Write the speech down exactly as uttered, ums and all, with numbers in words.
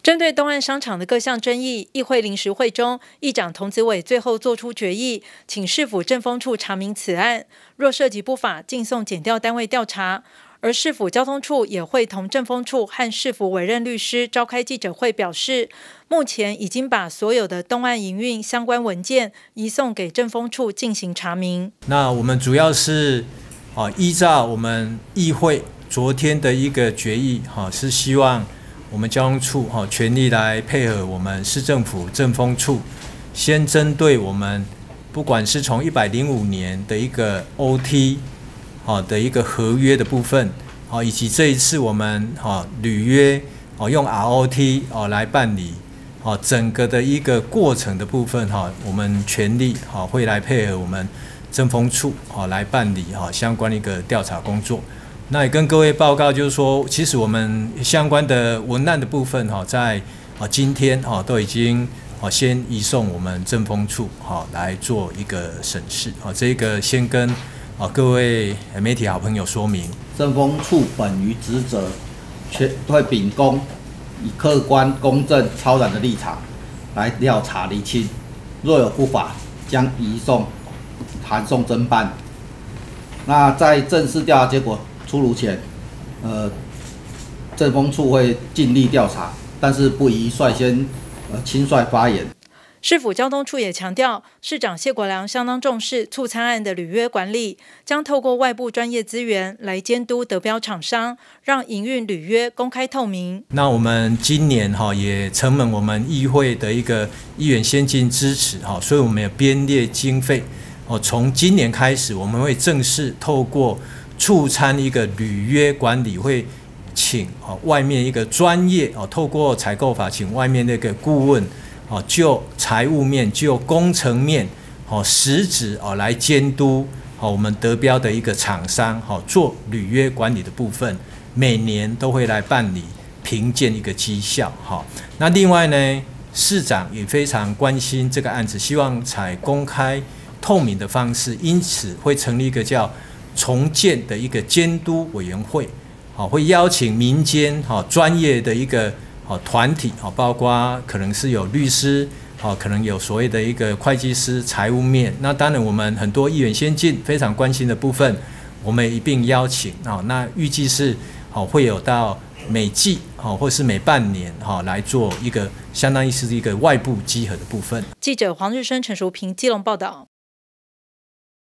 针对东岸商场的各项争议，议会临时会中，议长童子伟最后作出决议，请市府政风处查明此案，若涉及不法，逕送检调单位调查。而市府交通处也会同政风处和市府委任律师召开记者会，表示目前已经把所有的东岸营运相关文件移送给政风处进行查明。 那我们主要是啊依照我们议会昨天的一个决议，哈，是希望我们交通处哈全力来配合我们市政府政风处，先针对我们不管是从一百零五年的一个 O T 好的一个合约的部分，好，以及这一次我们好履约哦用 R O T 哦来办理，好整个的一个过程的部分哈，我们全力好会来配合我们政风处好来办理哈相关的一个调查工作。那也跟各位报告，就是说，其实我们相关的文案的部分哈，在啊今天哈都已经啊先移送我们政风处哈来做一个审视啊，这个先跟啊各位媒体好朋友说明， 政风处本于职责，全会秉公以客观、公正、超然的立场来调查厘清，若有不法，将移送函送侦办。那在正式调查结果出炉前，呃，政风处会尽力调查，但是不宜率先呃轻率发言。 市府交通处也强调，市长谢国良相当重视促参案的履约管理，将透过外部专业资源来监督得标厂商，让营运履约公开透明。 那我们今年哈也承蒙我们议会的一个议员先进支持哈，所以我们有编列经费哦，从今年开始，我们会正式透过促参一个履约管理，会请哦外面一个专业哦，透过采购法请外面那个顾问。哦，就财务面、就工程面，哦，实质哦来监督哦我们得标的一个厂商，哦做履约管理的部分，每年都会来办理评鉴一个绩效，哈。那另外呢，市长也非常关心这个案子，希望采公开透明的方式，因此会成立一个叫重建的一个监督委员会，好，会邀请民间好专业的一个。好，团体好，包括可能是有律师，好，可能有所谓的一个会计师、财务面。那当然，我们很多议员先进非常关心的部分，我们一并邀请啊。那预计是好会有到每季好，或是每半年好来做一个相当于是一个外部稽核的部分。 记者黄日升、陈淑平基隆报道。